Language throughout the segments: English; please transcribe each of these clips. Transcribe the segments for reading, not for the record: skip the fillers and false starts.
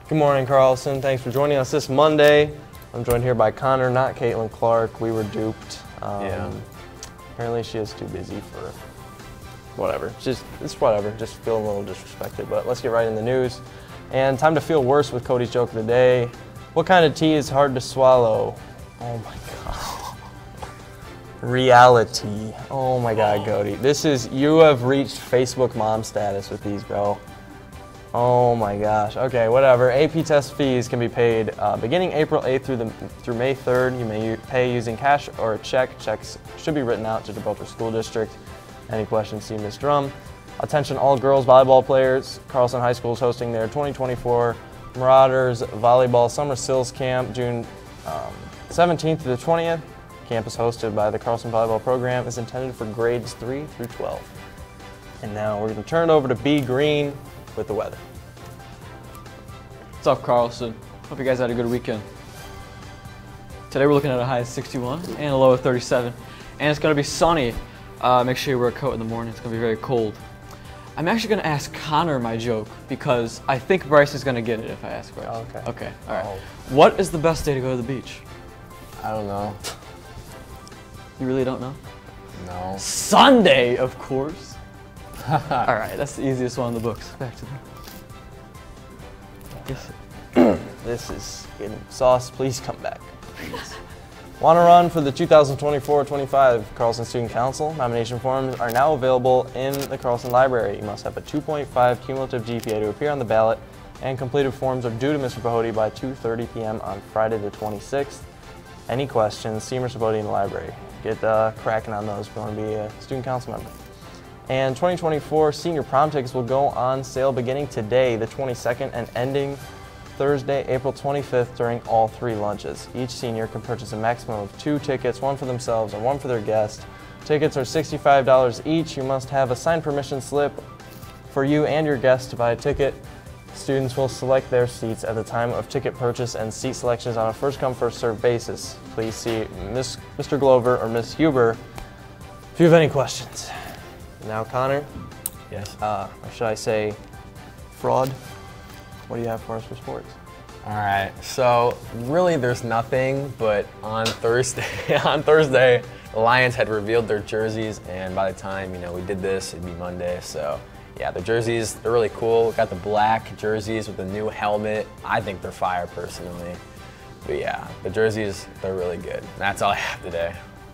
Good morning, Carlson. Thanks for joining us this Monday. I'm joined here by Connor, not Caitlin Clark. We were duped. Apparently she is too busy for whatever. It's whatever. Just feeling a little disrespected. But let's get right in the news. And time to feel worse with Cody's joke of the day. What kind of tea is hard to swallow? Oh my God. Reality. Oh my God, Cody. You have reached Facebook mom status with these, bro. Oh my gosh. Okay, whatever. AP test fees can be paid beginning April 8th through May 3rd. You may pay using cash or a check. Checks should be written out to Gibraltar School District. Any questions, see Ms. Drum. Attention all girls volleyball players. Carlson High School is hosting their 2024 Marauders Volleyball Summer Sills Camp June 17th to the 20th. Camp is hosted by the Carlson Volleyball Program. Is intended for grades 3 through 12. And now we're going to turn it over to B. Green with the weather. What's up, Carlson? Hope you guys had a good weekend. Today we're looking at a high of 61 and a low of 37. And it's going to be sunny. Make sure you wear a coat in the morning. It's going to be very cold. I'm actually going to ask Connor my joke because I think Bryce is going to get it if I ask Bryce. Oh, okay. Okay, all right. What is the best day to go to the beach? I don't know. You really don't know? No. Sunday, of course. All right, that's the easiest one in the books. Back to them. Yes. This is getting sauce. Please come back. Please. Want to run for the 2024-25 Carlson Student Council? Nomination forms are now available in the Carlson Library. You must have a 2.5 cumulative GPA to appear on the ballot, and completed forms are due to Mr. Bohody by 2:30 p.m. on Friday the 26th. Any questions, see Mr. Bohody in the library. Get cracking on those if you want to be a student council member. And 2024 senior prom tickets will go on sale beginning today, the 22nd, and ending Thursday, April 25th during all 3 lunches. Each senior can purchase a maximum of 2 tickets, one for themselves and one for their guest. Tickets are $65 each. You must have a signed permission slip for you and your guest to buy a ticket. Students will select their seats at the time of ticket purchase, and seat selection is on a first-come, first-served basis. Please see Mr. Glover or Ms. Huber if you have any questions. Now, Connor. Yes. Or should I say fraud? What do you have for us for sports? All right. So really, there's nothing. But on Thursday, the Lions had revealed their jerseys, and by the time we did this, it'd be Monday. So yeah, the jerseys, they're really cool. We got the black jerseys with the new helmet. I think they're fire personally. But yeah, the jerseys, they're really good. That's all I have today.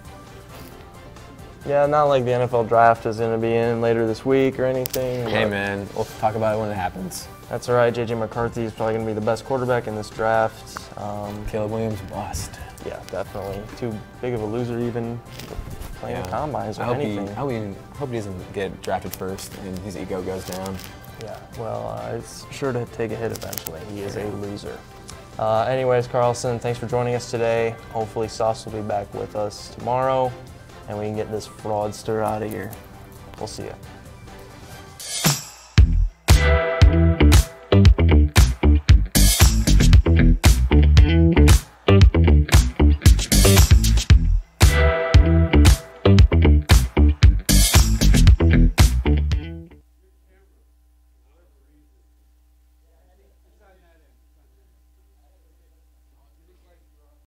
Yeah, not like the NFL draft is going to be in later this week or anything. Hey man, we'll talk about it when it happens. That's all right. J.J. McCarthy is probably going to be the best quarterback in this draft. Caleb Williams, bust. Yeah, definitely. Too big of a loser even playing combines or anything. I hope he doesn't get drafted first and his ego goes down. Yeah, well, it's sure to take a hit eventually. He is a loser. Anyways, Carlson, thanks for joining us today. Hopefully Sauce will be back with us tomorrow, and we can get this fraudster out of here. We'll see you.